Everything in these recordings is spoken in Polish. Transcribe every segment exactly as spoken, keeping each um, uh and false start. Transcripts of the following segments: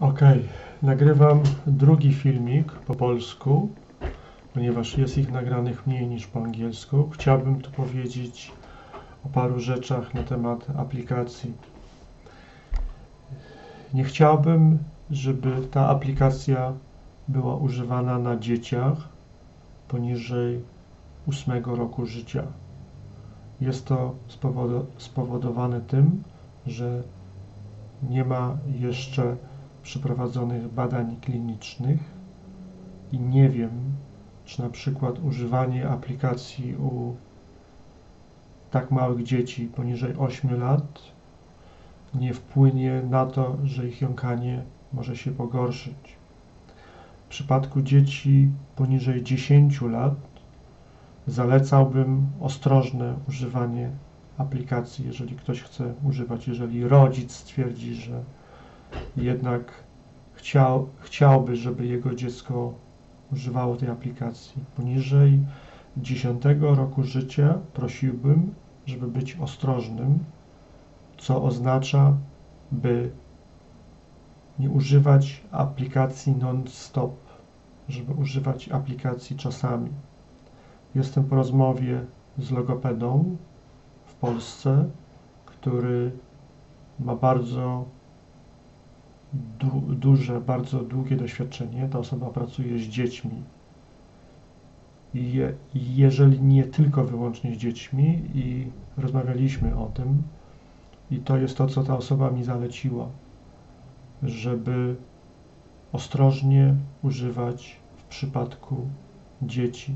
Ok, nagrywam drugi filmik po polsku, ponieważ jest ich nagranych mniej niż po angielsku. Chciałbym tu powiedzieć o paru rzeczach na temat aplikacji. Nie chciałbym, żeby ta aplikacja była używana na dzieciach poniżej ósmego roku życia. Jest to spowodowane tym, że nie ma jeszcze przeprowadzonych badań klinicznych i nie wiem, czy na przykład używanie aplikacji u tak małych dzieci poniżej ośmiu lat nie wpłynie na to, że ich jąkanie może się pogorszyć. W przypadku dzieci poniżej dziesięciu lat zalecałbym ostrożne używanie aplikacji, jeżeli ktoś chce używać, jeżeli rodzic stwierdzi, że jednak chciał, chciałby, żeby jego dziecko używało tej aplikacji. Poniżej dziesiątego roku życia prosiłbym, żeby być ostrożnym, co oznacza, by nie używać aplikacji non-stop, żeby używać aplikacji czasami. Jestem po rozmowie z logopedą w Polsce, który ma bardzo du duże, bardzo długie doświadczenie. Ta osoba pracuje z dziećmi. I je, jeżeli nie tylko wyłącznie z dziećmi, i rozmawialiśmy o tym, i to jest to, co ta osoba mi zaleciła, żeby ostrożnie używać w przypadku dzieci.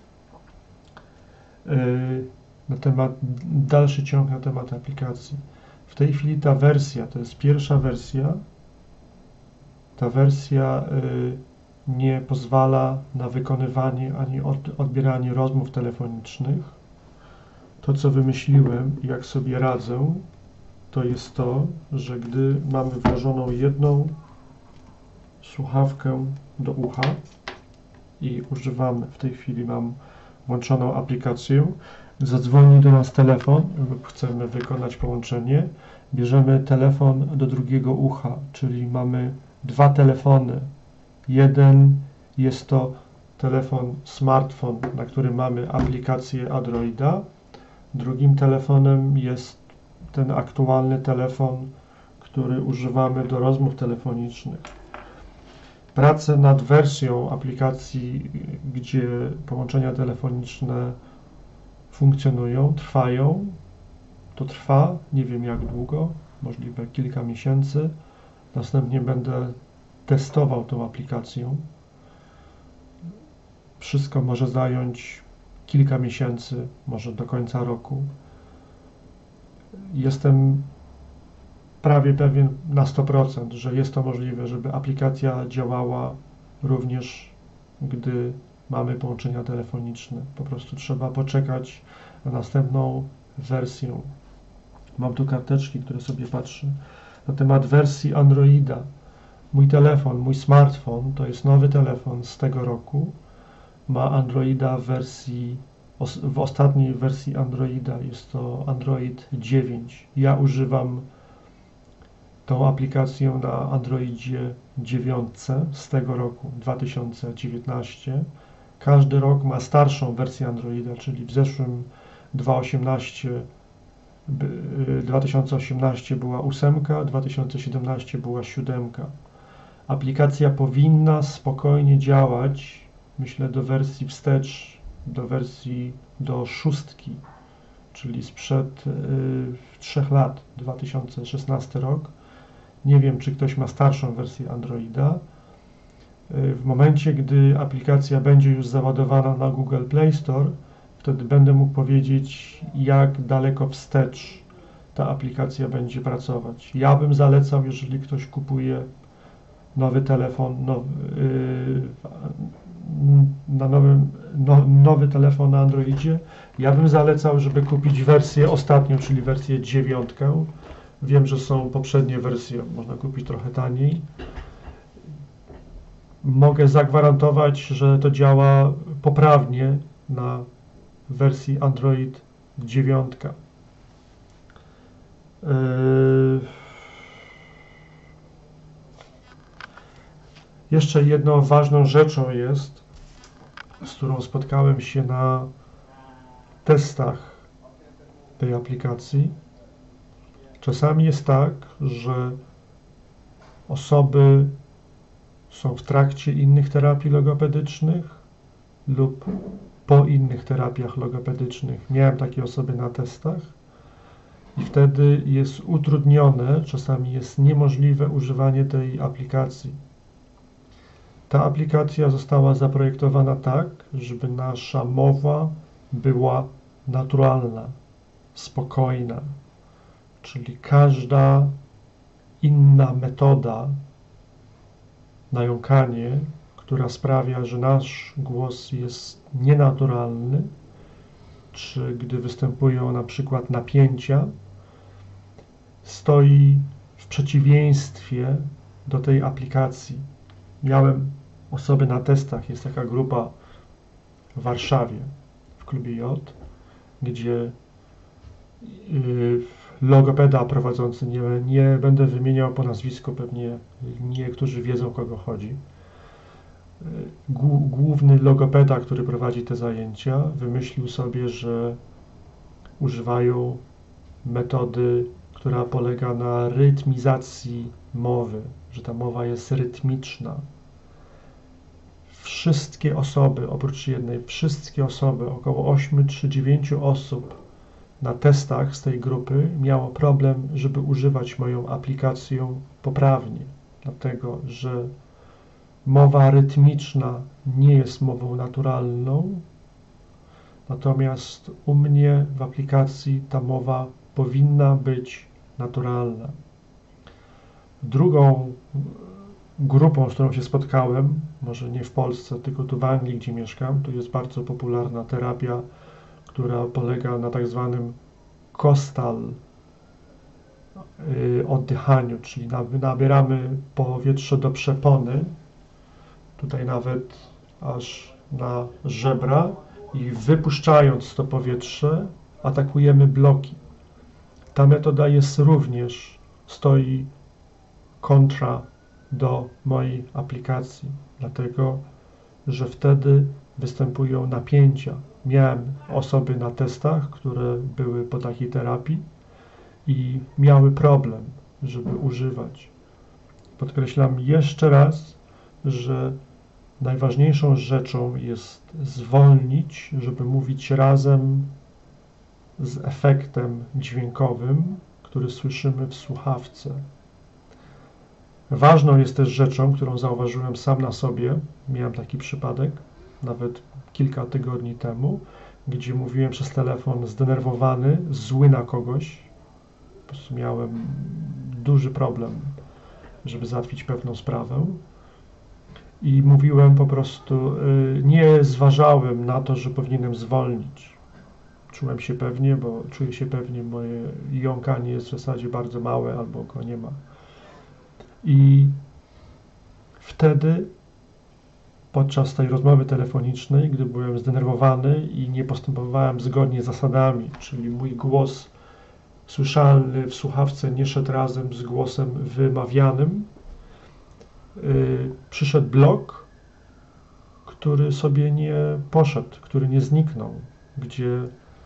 Yy, na temat, dalszy ciąg na temat aplikacji. W tej chwili ta wersja, to jest pierwsza wersja, ta wersja y, nie pozwala na wykonywanie ani od, odbieranie rozmów telefonicznych. To, co wymyśliłem i jak sobie radzę, to jest to, że gdy mamy włożoną jedną słuchawkę do ucha i używamy, w tej chwili mam włączoną aplikację, zadzwoni do nas telefon lub chcemy wykonać połączenie, bierzemy telefon do drugiego ucha, czyli mamy dwa telefony. Jeden jest to telefon smartfon, na którym mamy aplikację Androida. Drugim telefonem jest ten aktualny telefon, który używamy do rozmów telefonicznych. Prace nad wersją aplikacji, gdzie połączenia telefoniczne funkcjonują, trwają. To trwa, nie wiem jak długo, możliwe kilka miesięcy. Następnie będę testował tą aplikację. Wszystko może zająć kilka miesięcy, może do końca roku. Jestem prawie pewien na sto procent, że jest to możliwe, żeby aplikacja działała również, gdy mamy połączenia telefoniczne. Po prostu trzeba poczekać na następną wersję. Mam tu karteczki, które sobie patrzę. Na temat wersji Androida. Mój telefon, mój smartfon, to jest nowy telefon z tego roku. Ma Androida w wersji, w ostatniej wersji Androida jest to Android dziewięć. Ja używam tą aplikację na Androidzie dziewięć z tego roku, dwa tysiące dziewiętnaście. Każdy rok ma starszą wersję Androida, czyli w zeszłym dwa tysiące osiemnaście była ósemka, dwa tysiące siedemnaście była siódemka. Aplikacja powinna spokojnie działać, myślę, do wersji wstecz, do wersji do szóstki, czyli sprzed yy, trzech lat, dwa tysiące szesnasty rok. Nie wiem, czy ktoś ma starszą wersję Androida. Yy, w momencie, gdy aplikacja będzie już załadowana na Google Play Store, wtedy będę mógł powiedzieć, jak daleko wstecz ta aplikacja będzie pracować. Ja bym zalecał, jeżeli ktoś kupuje nowy telefon, nowy, yy, na nowym, no, nowy telefon na Androidzie, ja bym zalecał, żeby kupić wersję ostatnią, czyli wersję dziewiątkę. Wiem, że są poprzednie wersje, można kupić trochę taniej. Mogę zagwarantować, że to działa poprawnie na wersji Android dziewięć. Yy... Jeszcze jedną ważną rzeczą jest, z którą spotkałem się na testach tej aplikacji. Czasami jest tak, że osoby są w trakcie innych terapii logopedycznych lub po innych terapiach logopedycznych. Miałem takie osoby na testach i wtedy jest utrudnione, czasami jest niemożliwe używanie tej aplikacji. Ta aplikacja została zaprojektowana tak, żeby nasza mowa była naturalna, spokojna, czyli każda inna metoda na jąkanie, która sprawia, że nasz głos jest nienaturalny, czy gdy występują na przykład napięcia, stoi w przeciwieństwie do tej aplikacji. Miałem osoby na testach, jest taka grupa w Warszawie, w klubie J, gdzie yy, logopeda prowadzący, nie, nie będę wymieniał po nazwisku, pewnie niektórzy wiedzą, o kogo chodzi. Główny logopeda, który prowadzi te zajęcia, wymyślił sobie, że używają metody, która polega na rytmizacji mowy, że ta mowa jest rytmiczna. Wszystkie osoby, oprócz jednej, wszystkie osoby, około osiem czy dziewięć osób na testach z tej grupy miało problem, żeby używać moją aplikację poprawnie, dlatego że mowa rytmiczna nie jest mową naturalną, natomiast u mnie w aplikacji ta mowa powinna być naturalna. Drugą grupą, z którą się spotkałem, może nie w Polsce, tylko tu w Anglii, gdzie mieszkam, tu jest bardzo popularna terapia, która polega na tak zwanym coastal yy, oddychaniu, czyli nabieramy powietrze do przepony, tutaj nawet aż na żebra i wypuszczając to powietrze atakujemy bloki. Ta metoda jest również, stoi kontra do mojej aplikacji, dlatego że wtedy występują napięcia. Miałem osoby na testach, które były po takiej terapii i miały problem, żeby używać. Podkreślam jeszcze raz, że najważniejszą rzeczą jest zwolnić, żeby mówić razem z efektem dźwiękowym, który słyszymy w słuchawce. Ważną jest też rzeczą, którą zauważyłem sam na sobie, miałem taki przypadek, nawet kilka tygodni temu, gdzie mówiłem przez telefon zdenerwowany, zły na kogoś. Po prostu miałem duży problem, żeby załatwić pewną sprawę. I mówiłem po prostu, nie zważałem na to, że powinienem zwolnić. Czułem się pewnie, bo czuję się pewnie, moje jąkanie jest w zasadzie bardzo małe albo go nie ma. I wtedy podczas tej rozmowy telefonicznej, gdy byłem zdenerwowany i nie postępowałem zgodnie z zasadami, czyli mój głos słyszalny w słuchawce nie szedł razem z głosem wymawianym, yy, przyszedł blok, który sobie nie poszedł, który nie zniknął, gdzie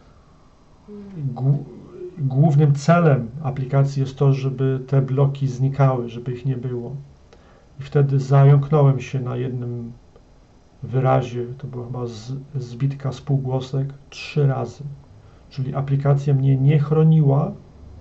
głównym celem aplikacji jest to, żeby te bloki znikały, żeby ich nie było. I wtedy zająknąłem się na jednym wyrazie, to była chyba z, zbitka spółgłosek, trzy razy. Czyli aplikacja mnie nie chroniła,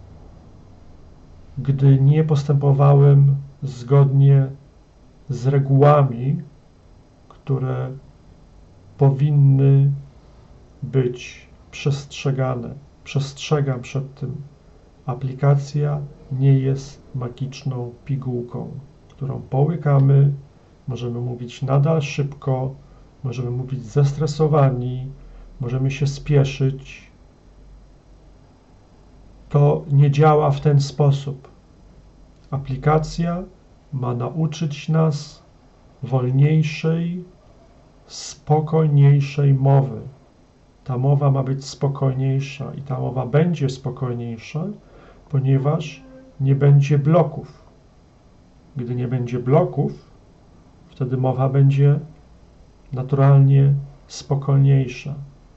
gdy nie postępowałem zgodnie z regułami, które powinny być przestrzegane. Przestrzegam przed tym. Aplikacja nie jest magiczną pigułką, którą połykamy, możemy mówić nadal szybko, możemy mówić zestresowani, możemy się spieszyć. To nie działa w ten sposób. Aplikacja ma nauczyć nas wolniejszej, spokojniejszej mowy. Ta mowa ma być spokojniejsza i ta mowa będzie spokojniejsza, ponieważ nie będzie bloków. Gdy nie będzie bloków, Wtedy mowa będzie naturalnie spokojniejsza.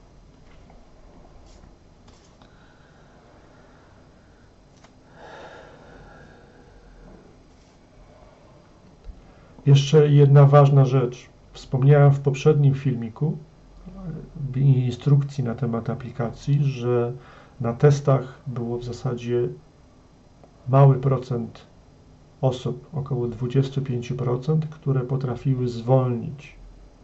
Jeszcze jedna ważna rzecz. Wspomniałem w poprzednim filmiku w instrukcji na temat aplikacji, że na testach było w zasadzie mały procent osób, około dwadzieścia pięć procent, które potrafiły zwolnić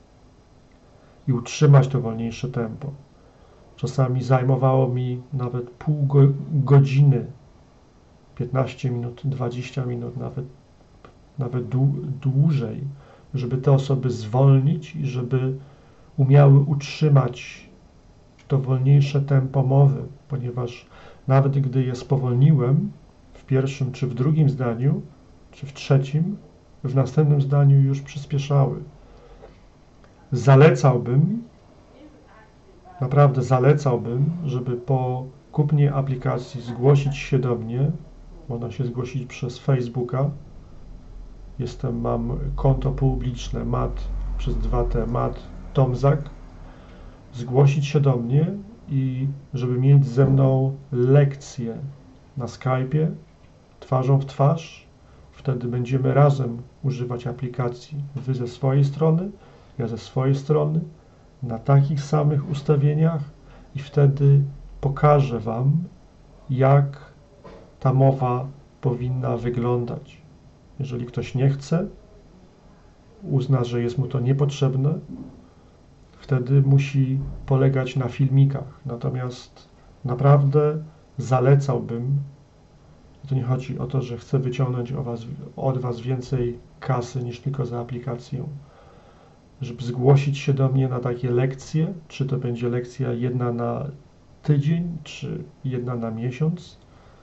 i utrzymać to wolniejsze tempo. Czasami zajmowało mi nawet pół go godziny, piętnaście minut, dwadzieścia minut, nawet, nawet dłużej, żeby te osoby zwolnić i żeby umiały utrzymać to wolniejsze tempo mowy, ponieważ nawet gdy je spowolniłem w pierwszym czy w drugim zdaniu, czy w trzecim, w następnym zdaniu już przyspieszały. Zalecałbym, naprawdę zalecałbym, żeby po kupnie aplikacji zgłosić się do mnie. Można się zgłosić przez Facebooka. Jestem, mam konto publiczne Mat przez dwa T, Mat Tomzak. Zgłosić się do mnie i żeby mieć ze mną lekcję na Skype'ie, twarzą w twarz. Wtedy będziemy razem używać aplikacji. Wy ze swojej strony, ja ze swojej strony, na takich samych ustawieniach i wtedy pokażę Wam, jak ta mowa powinna wyglądać. Jeżeli ktoś nie chce, uzna, że jest mu to niepotrzebne, wtedy musi polegać na filmikach. Natomiast naprawdę zalecałbym, to nie chodzi o to, że chcę wyciągnąć o was, od Was więcej kasy niż tylko za aplikację, żeby zgłosić się do mnie na takie lekcje, czy to będzie lekcja jedna na tydzień, czy jedna na miesiąc.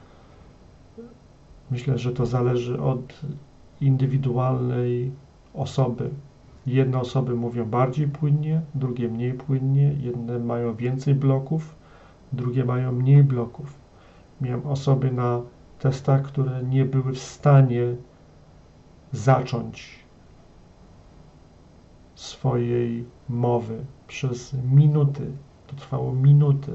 Myślę, że to zależy od indywidualnej osoby. Jedne osoby mówią bardziej płynnie, drugie mniej płynnie, jedne mają więcej bloków, drugie mają mniej bloków. Miałem osoby na testach, które nie były w stanie zacząć swojej mowy przez minuty. To trwało minuty.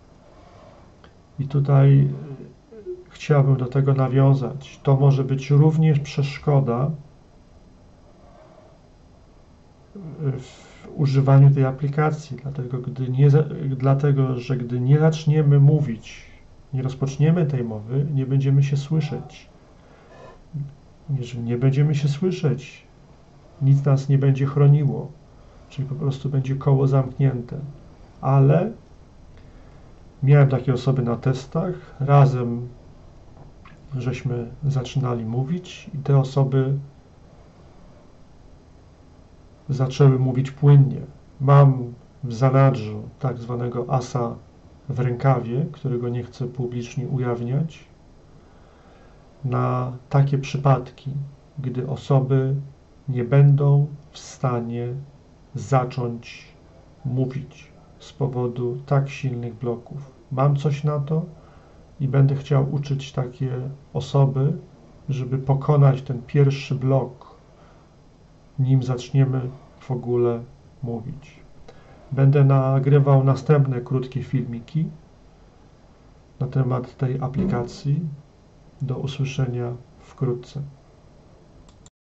I tutaj chciałbym do tego nawiązać. To może być również przeszkoda w używaniu tej aplikacji, dlatego, gdy nie, dlatego że gdy nie zaczniemy mówić, nie rozpoczniemy tej mowy, nie będziemy się słyszeć. Jeżeli nie będziemy się słyszeć, nic nas nie będzie chroniło, czyli po prostu będzie koło zamknięte. Ale miałem takie osoby na testach, razem żeśmy zaczynali mówić i te osoby zaczęły mówić płynnie. Mam w zanadrzu tak zwanego asa w rękawie, którego nie chcę publicznie ujawniać, na takie przypadki, gdy osoby nie będą w stanie zacząć mówić z powodu tak silnych bloków. Mam coś na to i będę chciał uczyć takie osoby, żeby pokonać ten pierwszy blok, nim zaczniemy w ogóle mówić. Będę nagrywał następne krótkie filmiki na temat tej aplikacji. Do usłyszenia wkrótce.